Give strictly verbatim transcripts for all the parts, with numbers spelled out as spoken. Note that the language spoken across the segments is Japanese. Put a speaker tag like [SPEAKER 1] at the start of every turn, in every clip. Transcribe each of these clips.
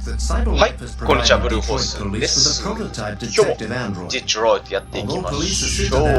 [SPEAKER 1] はい、こんにちは、ブルーホースです。今日もデトロイトやっていきましょう。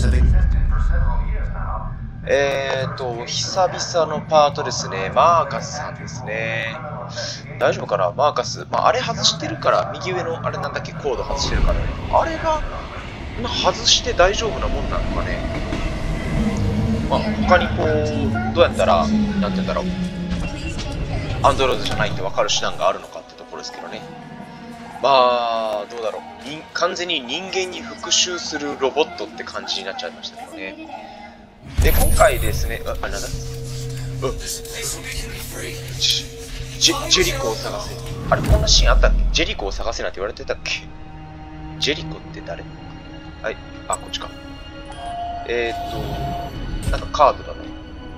[SPEAKER 1] えーと、久々のパートですね。マーカスさんですね。大丈夫かなマーカス。まあ、あれ外してるから、右上のあれなんだっけ、コード外してるからね。あれが、まあ、外して大丈夫なもんなのかね。まあ、他にこう、どうやったら、なんて言うんだろう。アンドロイドじゃないって分かる手段があるのかってところですけどね。まあ、どうだろう。完全に人間に復讐するロボットって感じになっちゃいましたけどね。で、今回ですね、あ、あ、なんだうん。ジ, ジェリコを探せ。あれ、こんなシーンあったっけ？ジェリコを探せなんて言われてたっけ？ジェリコって誰？はい、あ、こっちか。えーっと、なんかカードだね。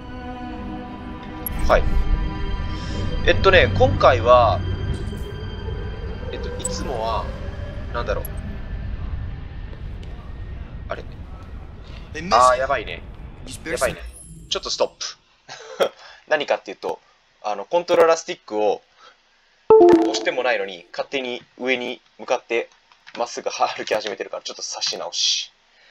[SPEAKER 1] はい。えっとね、今回は、えっと、いつもは、なんだろう。あれあー、やばいね。やばいね。ちょっとストップ。何かっていうと、あの、コントローラースティックを押してもないのに、勝手に上に向かってまっすぐ歩き始めてるから、ちょっと差し直し。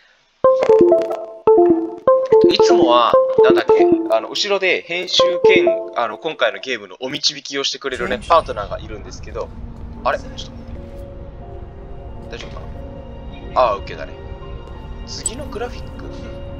[SPEAKER 1] いつもは、なんだっけ、あの、後ろで編集兼、あの、今回のゲームのお導きをしてくれるね、パートナーがいるんですけど、あれちょっと待って。大丈夫かなああ、OK だね。次のグラフィック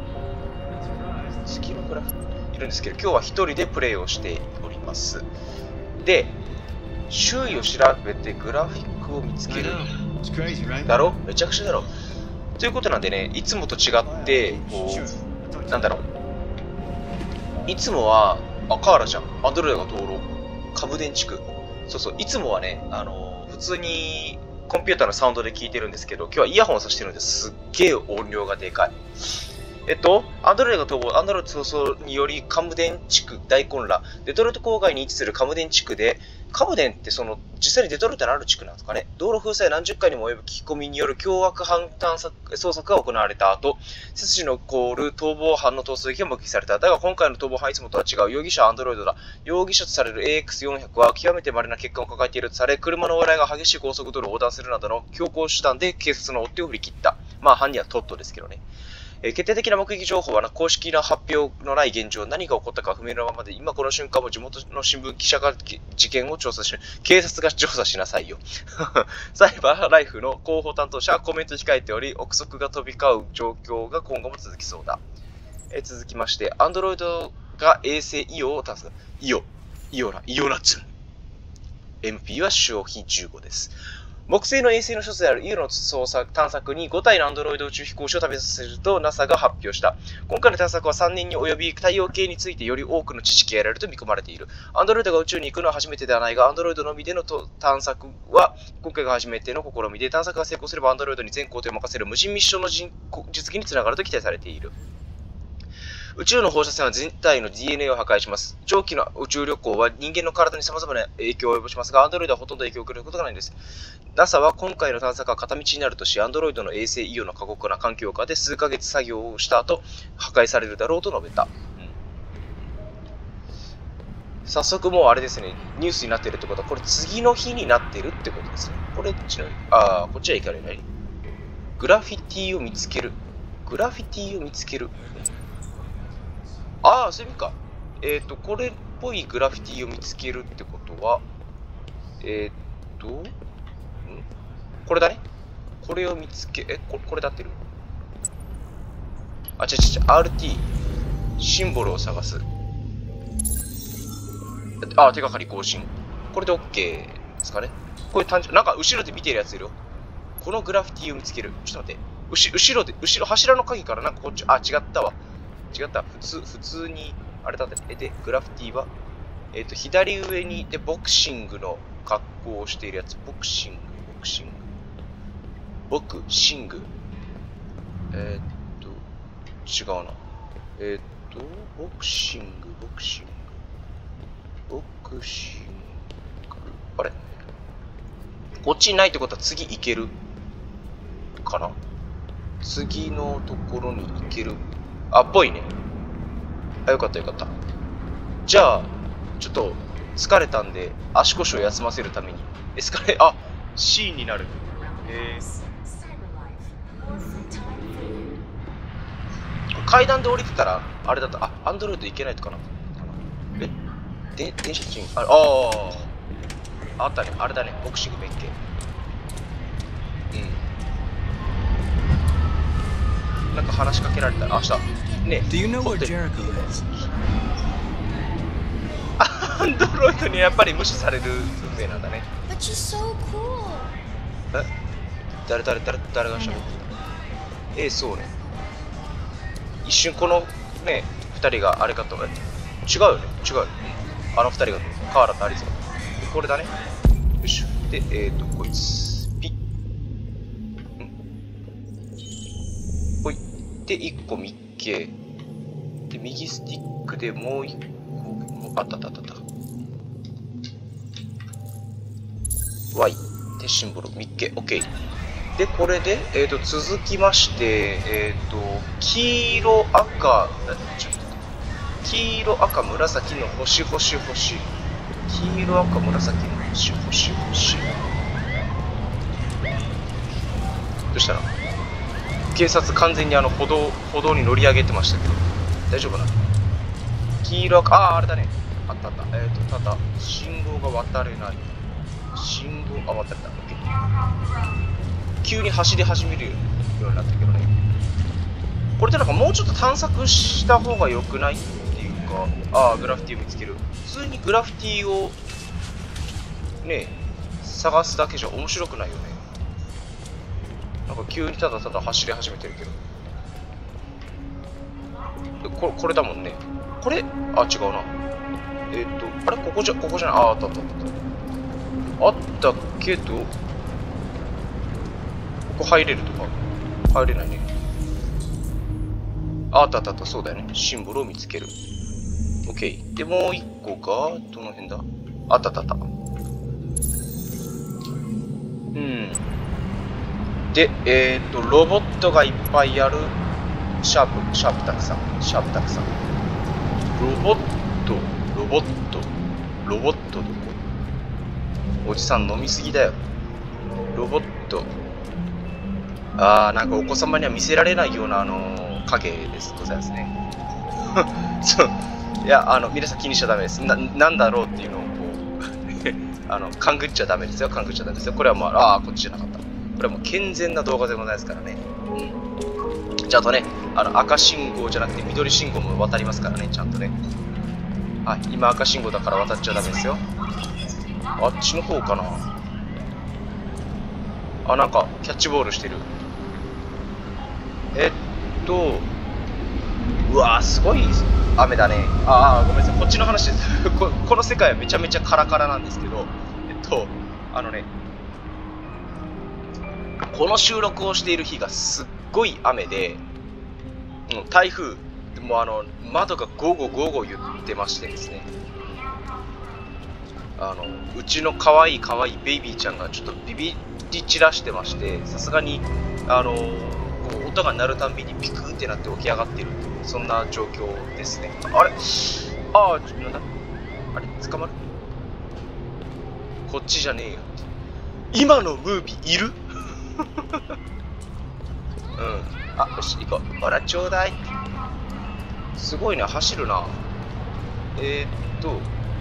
[SPEAKER 1] 次のグラフィックいるんですけど、今日は一人でプレイをしております。で、周囲を調べてグラフィックを見つける。だろめちゃくちゃだろということなんでね、いつもと違って、こう、なんだろう。いつもは、あ、カーラじゃん。アンドロイドが登録。株電地区。そうそう、いつもはね、あのー、普通にコンピューターのサウンドで聞いてるんですけど、今日はイヤホンをさしてるんですっげえ音量がでかい。えっと、アンドロイドが逃亡、アンドロイド逃走によりカムデン地区大混乱。デトロイト郊外に位置するカムデン地区で、カムデンってその、実際にデトロイトにある地区なんですかね。道路封鎖や何十回にも及ぶ聞き込みによる凶悪犯探索捜索が行われた後、背筋の凍る逃亡犯の逃走劇が目撃された。だが今回の逃亡犯はいつもとは違う。容疑者はアンドロイドだ。容疑者とされる エーエックスよんひゃく は極めて稀な欠陥を抱えているとされ、車の往来が激しい高速道路を横断するなどの強行手段で警察の追っ手を振り切った。まあ犯人はトットですけどね。えー、決定的な目撃情報は公式な発表のない現状、何が起こったか不明のままで、今この瞬間も地元の新聞記者が事件を調査し、警察が調査しなさいよ。サイバーライフの広報担当者はコメント控えており、憶測が飛び交う状況が今後も続きそうだ。えー、続きまして、Android が衛星イオを探す。イオ、イオラ、イオナツン。エムピー は主要比じゅうごです。木星の衛星の一つであるイオの捜索探索にご体のアンドロイド宇宙飛行士を旅させると ナサ が発表した。今回の探索はさんねんに及び太陽系についてより多くの知識が得られると見込まれている。アンドロイドが宇宙に行くのは初めてではないが、アンドロイドのみでの探索は今回が初めての試みで、探索が成功すればアンドロイドに全工程を任せる無人ミッションの実現につながると期待されている。宇宙の放射線は人体の ディーエヌエー を破壊します。長期の宇宙旅行は人間の体に様々な影響を及ぼしますが、アンドロイドはほとんど影響を受けることがないんです。ナサ は今回の探索は片道になるとし、アンドロイドの衛星イオの過酷な環境下で数ヶ月作業をした後、破壊されるだろうと述べた。うん、早速もうあれですね、ニュースになっているってことは、これ次の日になってるってことですね。これ、ああ、こっちはいかない。グラフィティを見つける。グラフィティを見つける。ああ、そういう意味か。えっと、これっぽいグラフィティを見つけるってことは、えっと、んこれだね。これを見つけ、え、これ、これだってるあ、違う違う違う、アールティー。シンボルを探す。あ、手がかり更新。これで OK ですかね。これ単純、なんか後ろで見てるやついるよ。このグラフィティを見つける。ちょっと待って。後後ろで、後ろ、柱の鍵からなんかこっち、あ、違ったわ。違った。普通、普通に、あれだった。え、で、グラフィティは、えっと、左上に、で、ボクシングの格好をしているやつ。ボクシング、ボクシング。ボクシング。えー、っと、違うな。えー、っと、ボクシング、ボクシング。ボクシング。あれこっちにないってことは次行けるかな次のところに行ける。あ、っぽいね。あ、よかったよかった。じゃあ、ちょっと、 疲れたんで足腰を休ませるためにエスカレあ シー になる。えー、階段で降りてたらあれだった。あ、アンドロイド行けないとかな。えで電車賃ああああったね。あれだね、ボクシング弁慶。うん、なんか話しかけられたら明日ね。
[SPEAKER 2] Do you know where Jericho is?
[SPEAKER 1] アンドロイドにやっぱり無視される運命なんだね。
[SPEAKER 3] But she's so cool.
[SPEAKER 1] え誰誰誰誰がしゃべってた。ええ、そうね。一瞬このね二人があれかと。違うよね、違うよね。あの二人が河原とアリスがこれだね。よいしょ。でえっ、ー、とこいつピッんほいで一個ミッケーで右スティックでもう一個あったあったあったあった Y でシンボルミッケー OK でこれで、えー、と続きましてえっ、ー、と黄色赤ちょっと黄色赤紫の星星星黄色赤紫の星星星どうしたの。警察完全にあの歩道歩道に乗り上げてましたけど大丈夫かな。黄色赤あああれだね。あったあったえっ、ー、とただ信号が渡れない信号あ渡れた OK 急に走り始めるようになったけどね。これってなんかもうちょっと探索した方が良くないっていうか。ああグラフィティを見つける。普通にグラフィティをね探すだけじゃ面白くないよね。なんか急にただただ走り始めてるけどこれ、これだもんね。これあ違うな。えっ、ー、とあれここじゃここじゃない。ああったあったあったあったけどここ入れるとか入れないね。あったあったあったそうだよね。シンボルを見つける。 OK でもう一個がどの辺だ。あったあったあった。うんでえっ、ー、とロボットがいっぱいある。シャープシャープたくさんシャープたくさん。ロボットロボットロボットどこ。おじさん飲みすぎだよ。ロボットあーなんかお子様には見せられないようなあのー、影ですございますね。そういやあの皆さん気にしちゃダメです。ななんだろうっていうのをこうあの勘ぐっちゃダメですよ。勘ぐっちゃダメですよ。これはもうああこっちじゃなかった。これはもう健全な動画でございますからね。うん、ちゃんとねあの赤信号じゃなくて緑信号も渡りますからねちゃんとね。あ今赤信号だから渡っちゃダメですよ。あっちの方かな。あなんかキャッチボールしてる。えっとうわーすごい雨だね。ああごめんなさいこっちの話ですこ, この世界はめちゃめちゃカラカラなんですけどえっとあのねこの収録をしている日がすっごい雨で、うん、台風もうあの窓がゴーゴーゴーゴー言ってましてですね。あのうちの可愛い可愛いベイビーちゃんがちょっとビビり散らしてまして、さすがにあのこう音が鳴るたんびにピクーってなって起き上がってるっていうそんな状況ですね。あれああなんだあれ捕まるこっちじゃねえよって。今のムービーいるうんあよし行こう。ほらちょうだい。すごいな走るな。えー、っと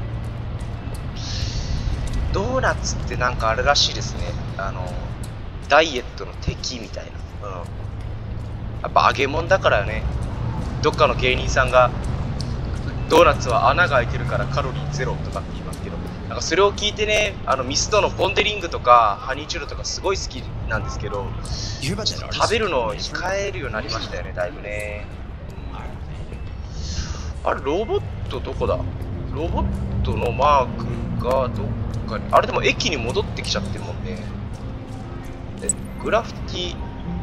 [SPEAKER 1] ドーナツってなんかあれらしいですね。あのダイエットの敵みたいな。うん。やっぱ揚げ物だからよね。どっかの芸人さんがドーナツは穴が開いてるからカロリーゼロとかって言いますけど、なんかそれを聞いてね、あのミストのポンデリングとかハニーチュロとかすごい好きなんですけど、食べるのを控えるようになりましたよね、だいぶね。あれロボットどこだ。ロボットのマークがどっかに。あれでも駅に戻ってきちゃってるもんね。でグラフィティ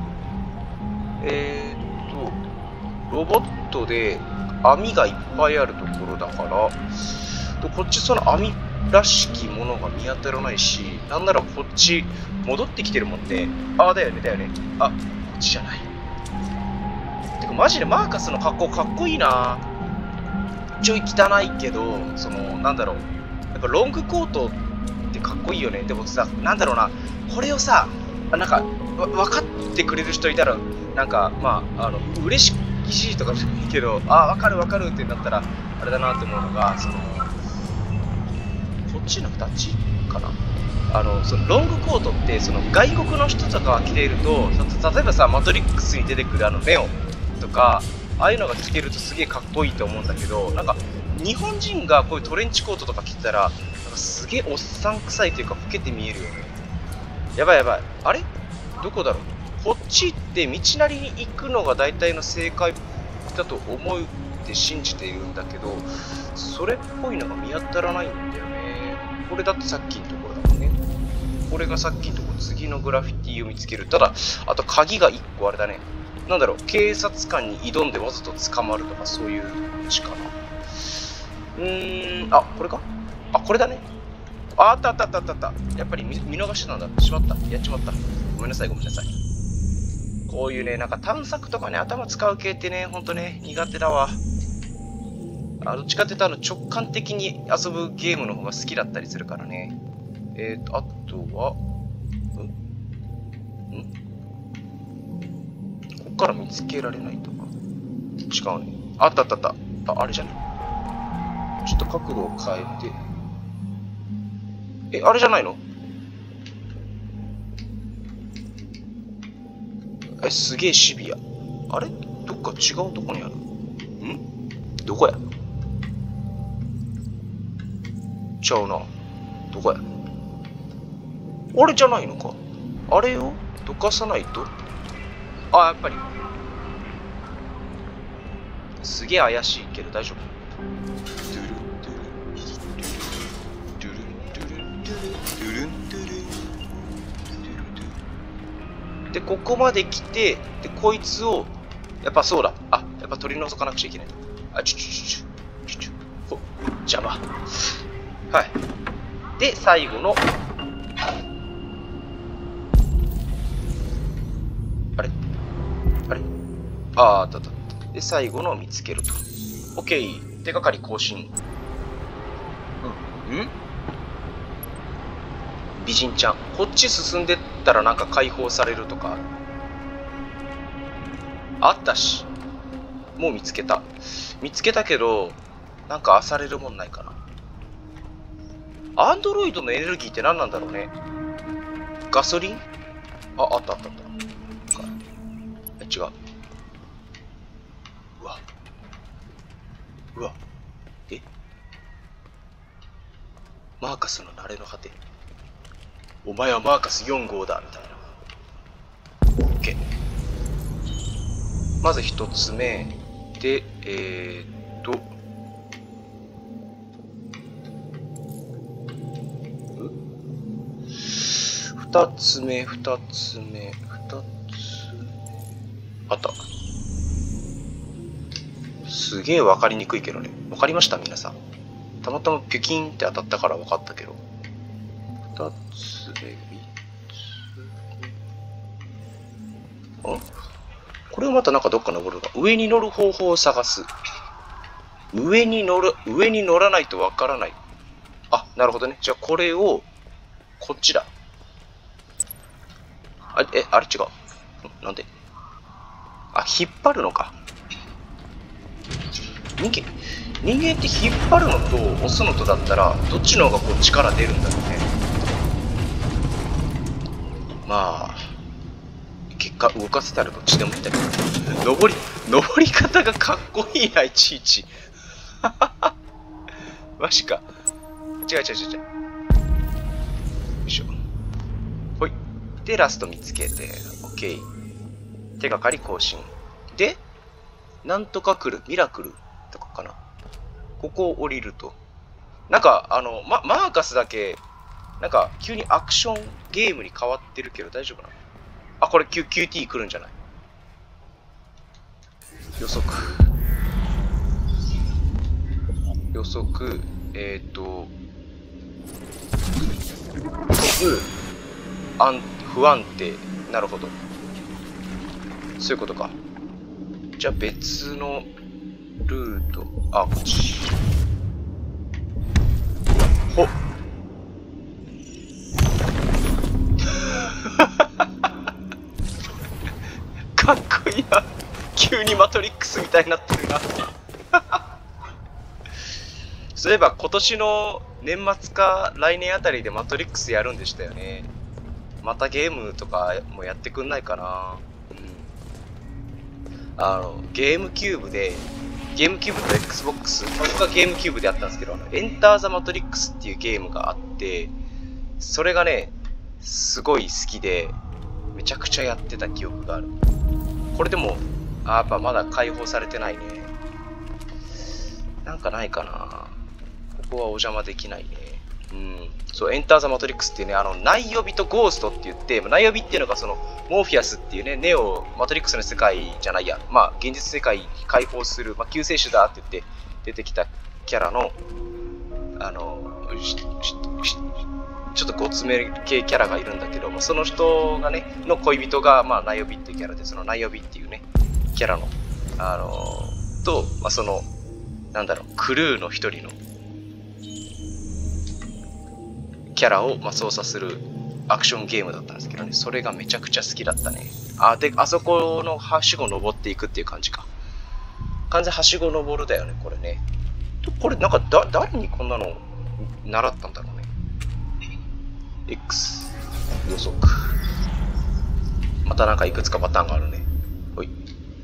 [SPEAKER 1] えー、っとロボットで網がいっぱいあるところだから、こっちその網らしきものが見当たらないし、なんならこっち戻ってきてるもんね。ああだよねだよね。あこっちじゃない。てかマジでマーカスの格好かっこいいな。ちょい汚いけど、そのなんだろうっぱロングコートってかっこいいよね。でもさ、なんだろうな、これをさ、なんか分かってくれる人いたら、なんかまああの嬉しいとかじゃないけど、あ、分かる分かるってなったらあれだなって思うのが、そのこっちの形かな。あのそのロングコートってその外国の人とかが着ていると、例えばさ、マトリックスに出てくるあのネオンとか、ああいうのが着てるとすげえかっこいいと思うんだけど、なんか日本人がこういうトレンチコートとか着てたら、なんかすげえおっさん臭いというか老けて見えるよね。やばいやばい。あれどこだろう。こっち行って道なりに行くのが大体の正解だと思うって信じているんだけど、それっぽいのが見当たらないんだよね。これだってさっきのところだもんね。これがさっきのところ、次のグラフィティを見つける。ただ、あと鍵がいっこあれだね。なんだろう、警察官に挑んでわざと捕まるとかそういううちかな。うーん、あ、これかあ、これだね。あ、あったあったあったあったあった。やっぱり 見, 見逃してたんだ。しまった。やっちまった。ごめんなさい、ごめんなさい。こういうね、なんか探索とかね、頭使う系ってね、ほんとね、苦手だわ。あ、どっちかっていうと、あの、直感的に遊ぶゲームの方が好きだったりするからね。えーと、あとは、んんこっから見つけられないとか。違うね。あったあったあった。あ、あれじゃね。ちょっと角度を変えて。え、あれじゃないの？え、すげえシビア。あれ？どっか違うとこにある。ん？どこや？ちゃうな。どこや？あれじゃないのか。あれをどかさないと。あ、やっぱり。すげえ怪しいけど大丈夫。で、ここまで来て、で、こいつを、やっぱそうだ。あ、やっぱ取り除かなくちゃいけない。あ、ちょちょちょちょちょちょ。ほ、邪魔。はい。で、最後の、あれあれああ、あったあった。で、最後のを見つけると。OK。手がかり更新。うん。ん美人ちゃん。こっち進んでったらなんか解放されるとか。あったし。もう見つけた。見つけたけど、なんか漁れるもんないかな。アンドロイドのエネルギーって何なんだろうね。ガソリン？あ、あったあったあった。え、違う。うわ。うわ。え？マーカスの慣れの果て。お前はマーカスよん号だみたいな。OK。まず一つ目で、えーっと、二つ目、二つ目、二つ目。あった。すげえわかりにくいけどね。わかりました皆さん。たまたまピュキンって当たったからわかったけど。二つ目、三つ目。あ、これをまたなんかどっか登るか。上に乗る方法を探す。上に乗る、上に乗らないとわからない。あ、なるほどね。じゃあこれを、こっちだ。あ、え、あれ違う。なんで？あ、引っ張るのか。人間、人間って引っ張るのと押すのとだったら、どっちの方がこう力出るんだろうね。まあ、結果動かせたらどっちでもいいんだけど、登り、登り方がかっこいいな、いちいち。マジか。違う違う違う違う。よいしょ。ほい。で、ラスト見つけて、OK。手がかり更新。で、なんとか来る、ミラクルとかかな。ここを降りると。なんか、あの、ま、マーカスだけ、なんか、急にアクションゲームに変わってるけど大丈夫なの？あ、これ キューティー 来るんじゃない？予測。予測、えっと、安不安定。なるほど。そういうことか。じゃあ別のルート。あ、こっち。 ほっかっこいいな。急にマトリックスみたいになってるな。そういえば今年の年末か来年あたりでマトリックスやるんでしたよね。またゲームとかもやってくんないかな。うん、あのゲームキューブでゲームキューブと Xbox、僕がゲームキューブでやったんですけど、あのエンター・ザ・マトリックスっていうゲームがあって、それがねすごい好きでめちゃくちゃやってた記憶がある。これでもあやっぱまだ解放されてないね。なんかないかな。ここはお邪魔できないね。うん、そう、エンター・ザ・マトリックスっていうね、あの、内予備とゴーストって言って、内予備っていうのがその、モーフィアスっていうね、ネオ、マトリックスの世界じゃないや、まあ、現実世界解放する、まあ、救世主だって言って出てきたキャラの、あの、ちょっとごつめ系キャラがいるんだけども、その人がね、の恋人が、まあ、内予備っていうキャラで、その内予備っていうね、キャラの、あの、と、まあ、その、なんだろう、クルーの一人の、キャラをまあ操作するアクションゲームだったんですけどね、それがめちゃくちゃ好きだったね。あ、で、あそこのはしご登っていくっていう感じか。完全はしご登るだよね、これね。これなんかだ、誰にこんなの習ったんだろうね。X、予測。またなんかいくつかパターンがあるね。ほい。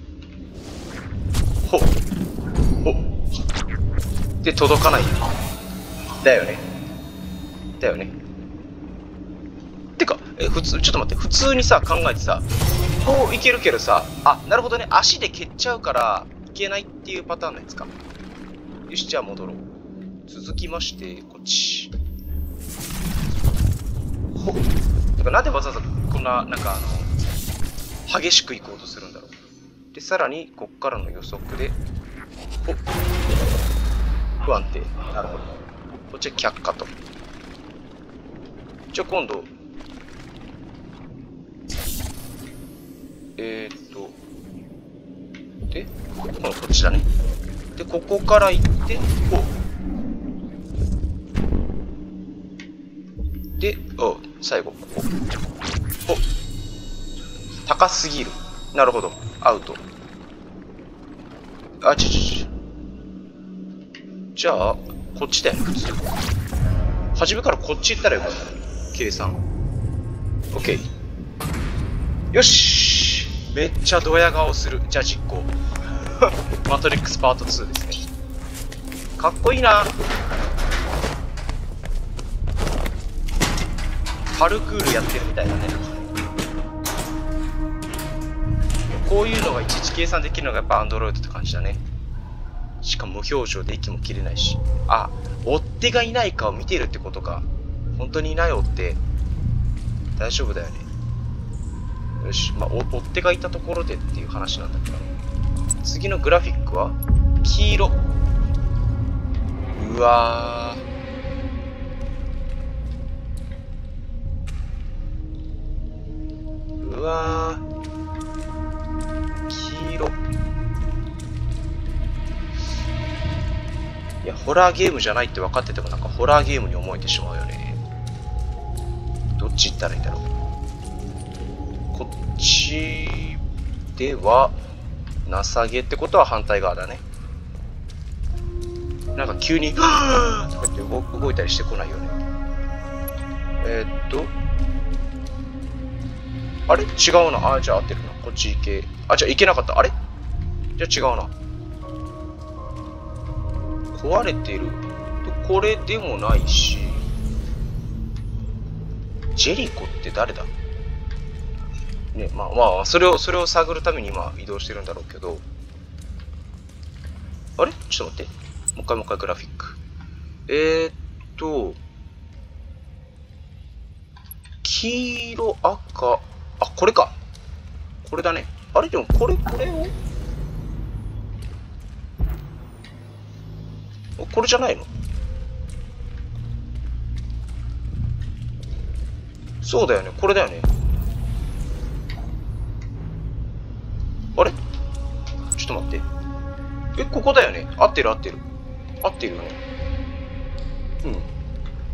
[SPEAKER 1] ほっ。ほっ。で、届かないよ。だよね。だよね。てか、え、普通、ちょっと待って、普通にさ、考えてさ、こういけるけどさ、あ、なるほどね、足で蹴っちゃうから、いけないっていうパターンのやつか。よし、じゃあ戻ろう。続きまして、こっち。ほっ。だからなんでわざわざこんな、なんかあの、激しく行こうとするんだろう。で、さらに、こっからの予測で、ほっ。不安定。なるほど。こっちは却下と。じゃあ今度、えーっと、で、こっちだね。で、ここから行って、こう。で、お最後、ここ。お高すぎる。なるほど。アウト。あ、ちょちょちょ。じゃあ、こっちだよね、普通。初めからこっち行ったらよかったね。計算。OK。よし、めっちゃドヤ顔する。じゃあ実行。マトリックスパートツーですね。かっこいいな。パルクールやってるみたいだね。こういうのがいちいち計算できるのがやっぱアンドロイドって感じだね。しかも無表情で息も切れないし。あ、追っ手がいないかを見てるってことか。本当にいない追っ手。大丈夫だよね。よし、まあ、追っ手がいたところでっていう話なんだけど、次のグラフィックは黄色。うわー。うわー。黄色。いや、ホラーゲームじゃないって分かっててもなんかホラーゲームに思えてしまうよね。どっち行ったらいいんだろう。こっちでは情けってことは反対側だね。なんか急に「はぁー!」とかって動、動いたりしてこないよね。えー、っとあれ違うな。あ、じゃあ合ってるな。こっち行け。あ、じゃあ行けなかった。あれじゃあ違うな。壊れてる。これでもないし。ジェリコって誰だね、まあまあ、それを、それを探るために今移動してるんだろうけど。あれちょっと待って。もう一回もう一回グラフィック。えー、っと、黄色、赤、あ、これか。これだね。あれでもこれ、これをこれじゃないの？そうだよね、これだよね。あれちょっと待って。え、ここだよね。合ってる合ってる。合ってるよね。うん。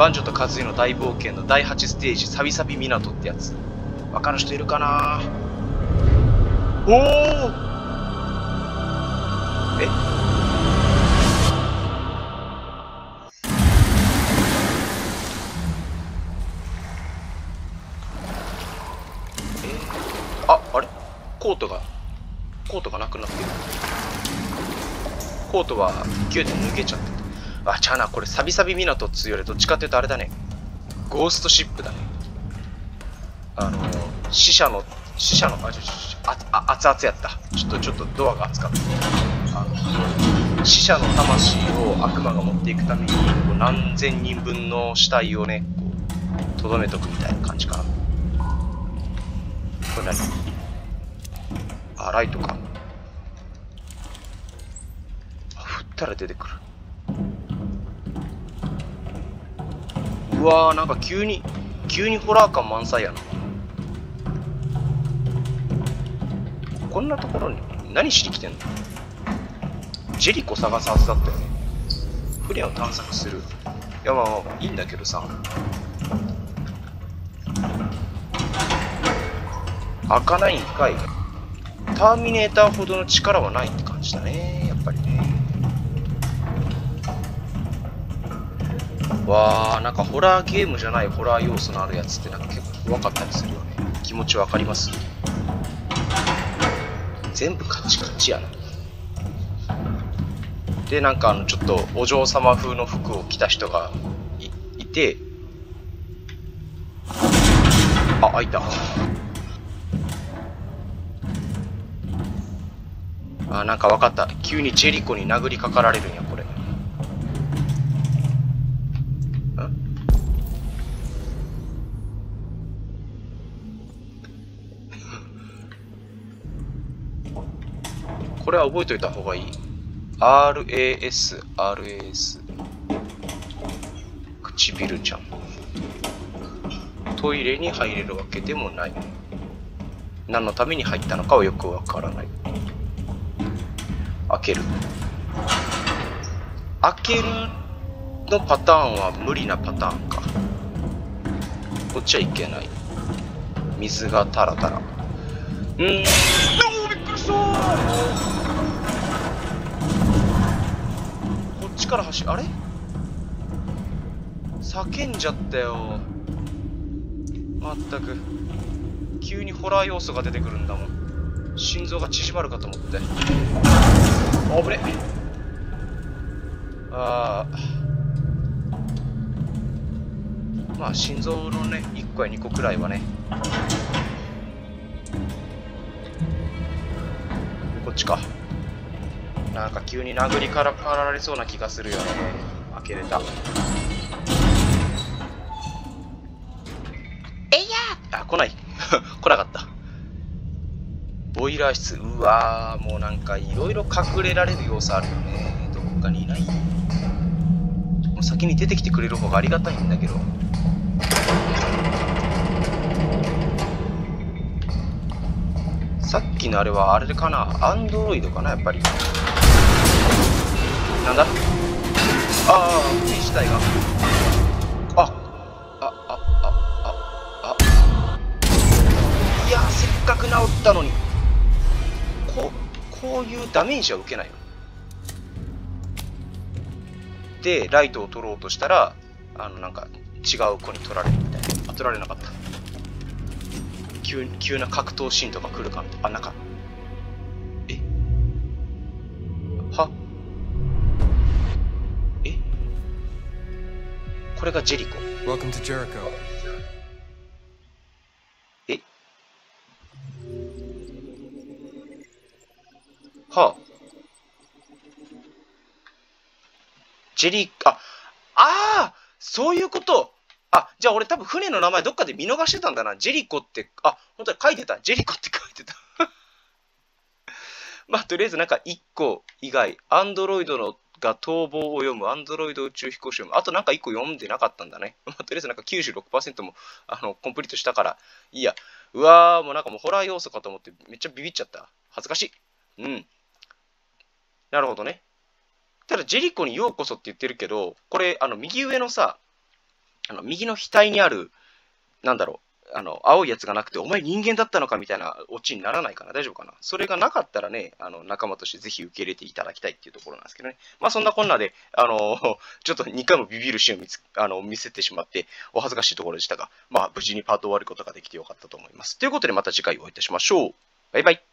[SPEAKER 1] バンジョとカズイの大冒険のだいはちステージ、サビサビ港ってやつ。わかる人いるかな？おお！え？あ、あれ？コートが、コートがなくなってる。コートは勢いで抜けちゃってた。あ、ちゃうな、これサビサビ港っつうよりどっちかっていうとあれだね。ゴーストシップだね。あの、死者の、死者の、あ、ちょ、ちょ、あ、あ、熱々やった。ちょっと、ちょっとドアが熱かった。あの、死者の魂を悪魔が持っていくために、こう何千人分の死体をね、こう、とどめとくみたいな感じかな。これ何？あ、ライトか。あ、振ったら出てくる。うわー、なんか急に、急にホラー感満載やな。こんなところに何しに来てんの？ジェリコ探すはずだったよね。船を探索する。いやまあまあいいんだけどさ。開かないんかい。ターミネーターほどの力はないって感じだね。やっぱりね。わー、なんかホラーゲームじゃないホラー要素のあるやつってなんか結構怖かったりするよね。気持ちわかります？全部カチカチやな。で、なんかあのちょっとお嬢様風の服を着た人が い, いて、あ、開いた。あ、なんかわかった。急にジェリコに殴りかかられるんや、これ。ん？これは覚えておいた方がいい。アールエーエス、アールエーエス。唇ちゃん。トイレに入れるわけでもない。何のために入ったのかはよくわからない。開ける。開けるのパターンは無理なパターンか。こっちはいけない。水がタラタラ。うーん。おー、びっくりしたー。こっちから走る。あれ叫んじゃったよ。まったく。急にホラー要素が出てくるんだもん。心臓が縮まるかと思って。おぶれ。あー。まあ心臓のね、いっこやにこくらいはね。こっちか。なんか急に殴りからかられそうな気がするよね。開けれた。えいやー、あ、来ない。来なかった。ボイラー室。うわー、もうなんかいろいろ隠れられる要素あるよね。どこかにいない？もう先に出てきてくれる方がありがたいんだけど。さっきのあれはあれかな、アンドロイドかな、やっぱり。なんだ、ああ、船自体が。あ、あ、あ、あ、あ、あ。いや、せっかく治ったのに。こう、こういうダメージは受けないの。で、ライトを取ろうとしたら、あの、なんか、違う子に取られるみたいな。あ、取られなかった。急急な格闘シーンとか来るかみたいな。あ、なんか、えはえこれがジェリコ。
[SPEAKER 2] Welcome to Jericho.
[SPEAKER 1] えはあ。ジェリー、あ、ああそういうこと。あ、じゃあ俺多分船の名前どっかで見逃してたんだな。ジェリコって、あ、本当に書いてた。ジェリコって書いてた。まあ、とりあえずなんかいっこ以外、アンドロイドのが逃亡を読む、アンドロイド宇宙飛行士を読む、あとなんかいっこ読んでなかったんだね。まあ、とりあえずなんか きゅうじゅうろくパーセント もあのコンプリートしたから、いいや。うわー、もうなんかもうホラー要素かと思ってめっちゃビビっちゃった。恥ずかしい。うん。なるほどね。ただ、ジェリコにようこそって言ってるけど、これ、あの、右上のさ、あの、右の額にある、なんだろう、あの、青いやつがなくて、お前人間だったのかみたいなオチにならないかな。大丈夫かな。それがなかったらね、あの、仲間としてぜひ受け入れていただきたいっていうところなんですけどね。まあ、そんなこんなで、あの、ちょっとにかいもビビるシーンを見つあの見せてしまって、お恥ずかしいところでしたが、まあ、無事にパートを終わることができてよかったと思います。ということで、また次回お会いいたしましょう。バイバイ。